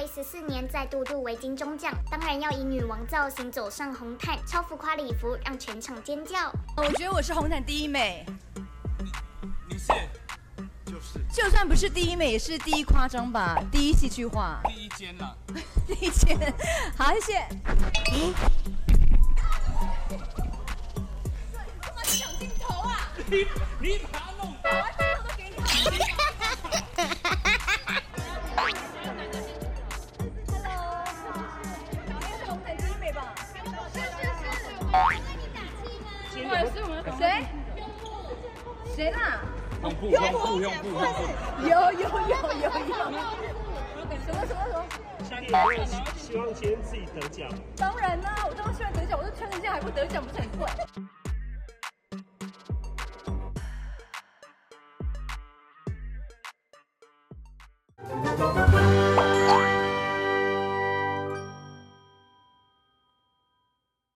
位14年再度入围金钟奖，当然要以女王造型走上红毯，超浮夸礼服让全场尖叫。 我觉得我是红毯第一美， 你是，就是， 就算不是第一美，也是第一夸张吧，第一戏剧化， 第一间啦， 第一间。好，谢谢。干嘛抢镜头啊？ 你把它弄倒， 我镜头都给你。谁啦？ 用布， 有。什么？ 下一个希望今天自己得奖。 当然啦，我当然希望得奖，我都穿成这样还不得奖，不是很怪？